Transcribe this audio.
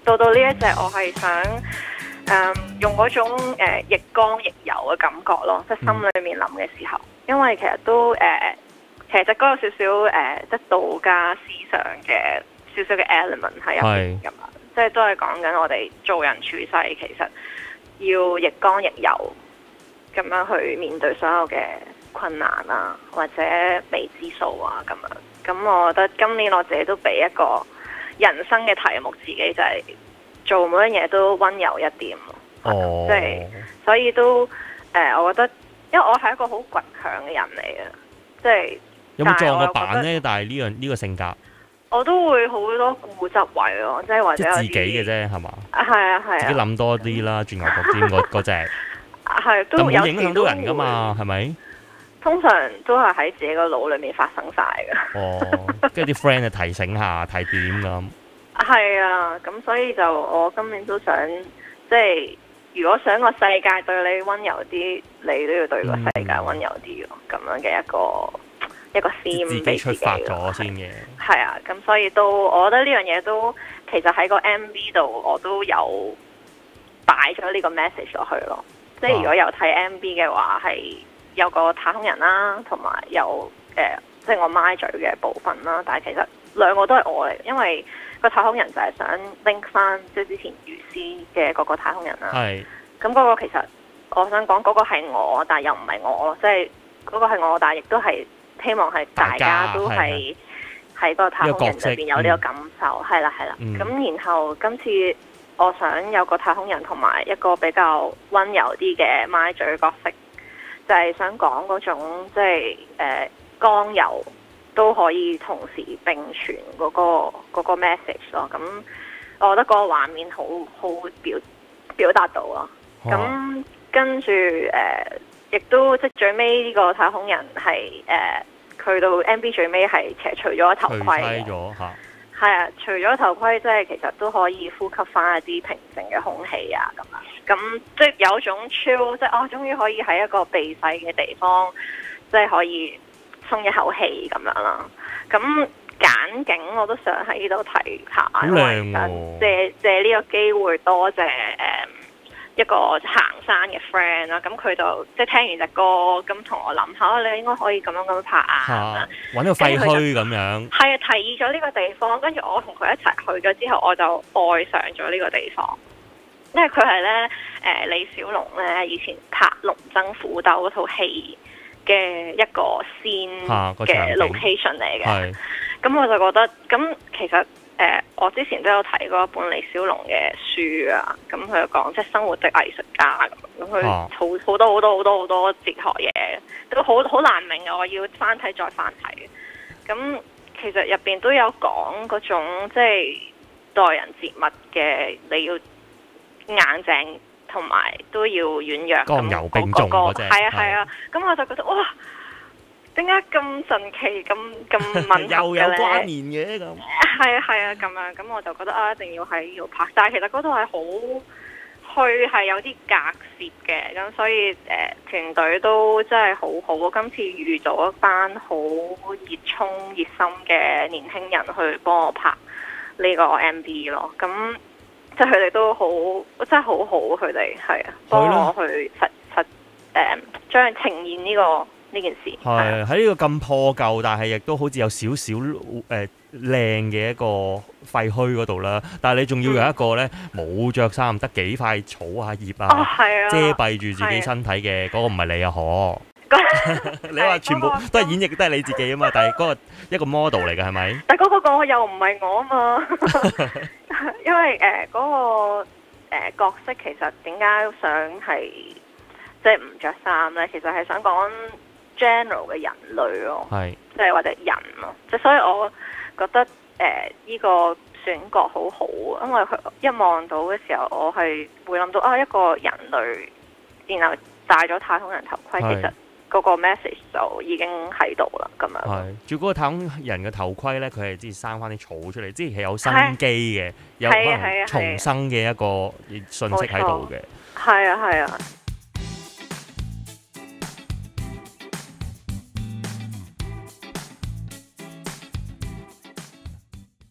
到呢一隻我係想用嗰種亦剛亦柔嘅感覺咯，即係心裏面諗嘅時候，因為其實都其實隻歌有少少即係道家思想嘅少少嘅 element 喺入邊㗎嘛，即係都係講緊我哋做人處世其實要亦剛亦柔咁樣去面對所有嘅困難啊，或者未知數啊咁樣。咁我覺得今年我自己都俾一個人生嘅題目，自己就係做每樣嘢都溫柔一點咯。即係所以都我覺得，因為我係一個好倔強嘅人嚟嘅，即係有冇撞過板呢？但係呢個性格， 我都會好多固執位咯，即係或者自己嘅啫，係嘛？ 係啊係啊， 自己諗多啲啦，轉牛角尖嗰隻。 係都有影響到人噶嘛？係咪？ 通常都係喺自己個腦裏面發生晒嘅。 跟住啲 friend 就提醒下，睇點咁。 係啊，咁所以就我今年都想，即係如果想個世界對你溫柔啲，你都要對個世界溫柔啲咯。咁樣嘅一個先自己出發咗先嘅。 係啊，咁所以都我覺得呢樣嘢都其實喺個 MV 度我都有擺咗呢個 message 落去咯。即係如果有睇 MV 嘅話，係有個太空人啦，同埋有即係我咪嘴嘅部分啦。但係其實兩個都係我嚟，因為個太空人就係想 link 翻即係之前如斯嘅嗰個太空人啦。 係。 咁嗰個其實我想講嗰個係我，但係又唔係我咯。即係嗰個係我，但係亦都係希望係大家都係喺個太空人裏邊有呢個感受。係啦係啦。咁然後今次我想有個太空人同埋一個比較溫柔啲嘅咪嘴角色，就係想講嗰種即係剛柔都可以同時並存嗰個 message 咯。咁我覺得嗰個畫面好表達到咯。咁跟住亦都即係最尾呢個太空人係去到 MV 最尾係其實除咗頭盔嘅。係啊，除咗頭盔，即係其實都可以呼吸翻一啲平靜嘅空氣啊，咁樣，咁即係有一種 chill， 即係終於可以喺一個避世嘅地方，即係可以鬆一口氣咁樣啦。咁簡景我都想喺呢度提下，因為想借呢個機會多謝一個行山嘅 friend 啦，咁佢就即係聽完隻歌，咁同我諗下，你應該可以咁樣拍啊， 揾個廢墟咁樣。 係啊，提議咗呢個地方，跟住我同佢一齊去咗之後，我就愛上咗呢個地方，因為佢係咧李小龍咧以前拍《龍爭虎鬥》嗰套戲嘅一個先嘅 location 嚟嘅，咁我就覺得咁其實。我之前都有睇過一本李小龍嘅書啊，咁佢就講即係生活的藝術家咁，佢好多哲學嘢，都好難明啊！我要翻睇再翻睇。咁其實入邊都有講嗰種即係待人接物嘅，你要硬淨同埋都要軟弱， 剛柔並重嗰隻。 係啊，咁我就覺得哇！點解咁神奇咁吻合又有關聯嘅咁？ 係啊咁樣，咁我就覺得一定要喺度拍。但係其實嗰度係係有啲隔涉嘅，咁所以團隊都真係好好。今次遇到一班好熱衷熱心嘅年輕人去幫我拍呢個 MV 咯。咁即係佢哋都好，真係好好。佢哋係啊，幫我去將呈現呢件事係喺呢個咁破舊，但係亦都好似有少少靚嘅一個廢墟嗰度啦。但係你仲要有一個咧冇着衫，得幾塊草啊葉啊，遮蔽住自己身體嘅嗰個，唔係你啊？可你話全部都係演繹，都係你自己啊嘛？但係嗰個一個 model 嚟嘅係咪？ 但係嗰個又唔係我啊嘛，因為嗰個角色其實點解想係即係唔着衫咧？其實係想講 general 嘅人類咯，即係或者人咯，即係所以我覺得呢個選角好好，因為佢一望到嘅時候，我係會諗到一個人類，然後戴咗太空人頭盔，其實嗰個 message 就已經喺度啦，咁樣。係， 仲嗰個太空人嘅頭盔咧，佢係之前生翻啲草出嚟，之前係有生機嘅，有可能重生嘅一個信息喺度嘅。 係啊。